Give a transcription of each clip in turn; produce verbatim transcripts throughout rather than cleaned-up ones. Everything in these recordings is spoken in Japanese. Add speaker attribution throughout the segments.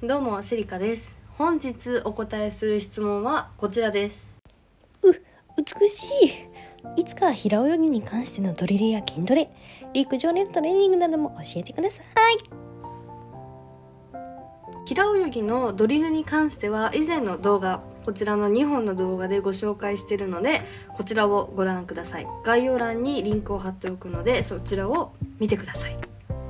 Speaker 1: どうもセリカです。本日お答えする質問はこちらです。
Speaker 2: う、美しい。いつか平泳ぎに関してのドリルや筋トレ、陸上でのトレーニングなども教えてください。
Speaker 1: 平泳ぎのドリルに関しては以前の動画、こちらのにほんの動画でご紹介しているので、こちらをご覧ください。概要欄にリンクを貼っておくので、そちらを見てください。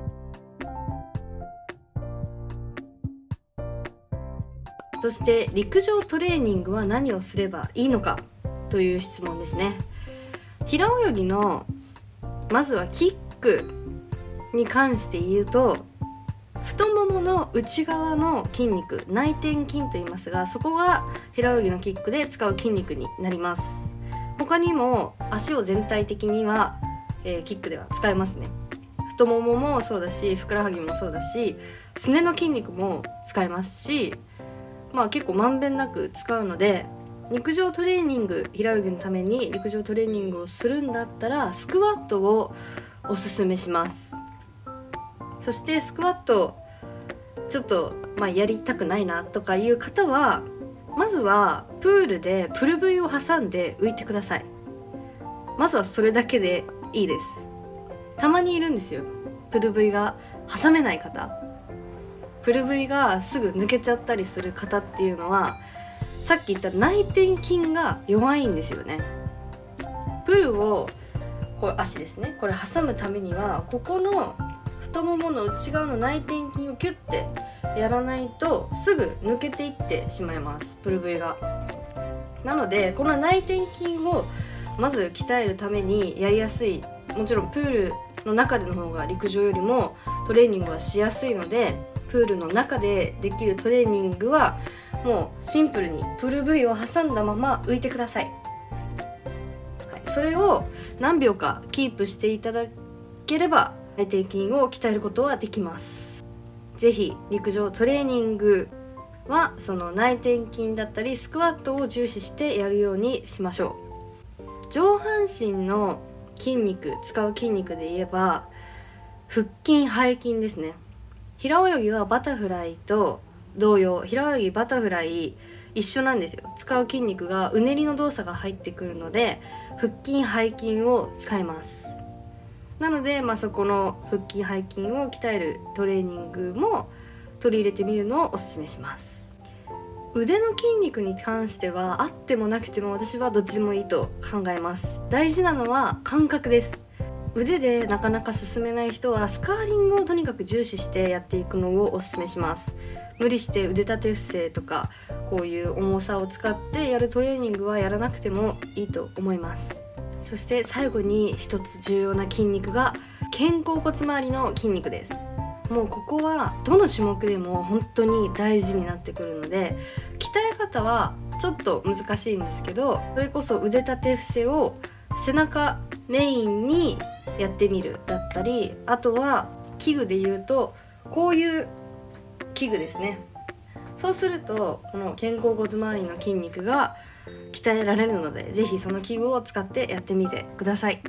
Speaker 1: そして陸上トレーニングは何をすればいいのかという質問ですね。平泳ぎのまずはキックに関して言うと、太ももの内側の筋肉、内転筋と言いますが、そこが平泳ぎのキックで使う筋肉になります。他にも足を全体的には、えー、キックでは使えますね。太もももそうだし、ふくらはぎもそうだし、すねの筋肉も使えますし、まあ結構まんべんなく使うので、陸上トレーニング、平泳ぎのために陸上トレーニングをするんだったらスクワットをおすすめします。そしてスクワットちょっと、まあ、やりたくないなとかいう方は、まずはプールでプル V を挟んで浮いてください。まずはそれだけでいいです。たまにいるんですよ、プル V が挟めない方。プル V がすぐ抜けちゃったりする方っていうのは、さっき言った内転筋が弱いんですよね。プルをこれ足ですね、これ挟むためにはここの太ももの内側の内転筋をキュッてやらないとすぐ抜けていってしまいます、プル V が。なのでこの内転筋をまず鍛えるためにやりやすい、もちろんプールの中での方が陸上よりもトレーニングはしやすいので、プールの中でできるトレーニングはもうシンプルにプル V を挟んだまま浮いてください、はい、それを何秒かキープしていただければ内転筋を鍛えることはできます。ぜひ陸上トレーニングはその内転筋だったりスクワットを重視してやるようにしましょう。上半身の筋肉、使う筋肉で言えば腹筋、背筋ですね。平泳ぎはバタフライと同様、平泳ぎバタフライ一緒なんですよ。使う筋肉がうねりの動作が入ってくるので、腹筋背筋を使います。なので、まあ、そこの腹筋背筋を鍛えるトレーニングも取り入れてみるのをおすすめします。腕の筋肉に関してはあってもなくても私はどっちでもいいと考えます。大事なのは感覚です。腕でなかなか進めない人はスカーリングをとにかく重視してやっていくのをおすすめします。無理して腕立て伏せとかこういう重さを使ってやるトレーニングはやらなくてもいいと思います。そして最後に一つ重要な筋肉が肩甲骨周りの筋肉です。もうここはどの種目でも本当に大事になってくるので、鍛え方はちょっと難しいんですけど、それこそ腕立て伏せを背中メインにやってみるだったり、あとは器具で言うとこういう器具ですね。そうするとこの肩甲骨周りの筋肉が鍛えられるので、ぜひその器具を使ってやってみてください。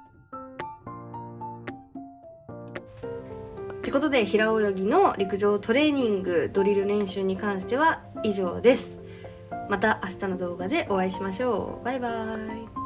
Speaker 1: ってことで、平泳ぎの陸上トレーニング、ドリル練習に関しては以上です。また明日の動画でお会いしましょう。バイバイ。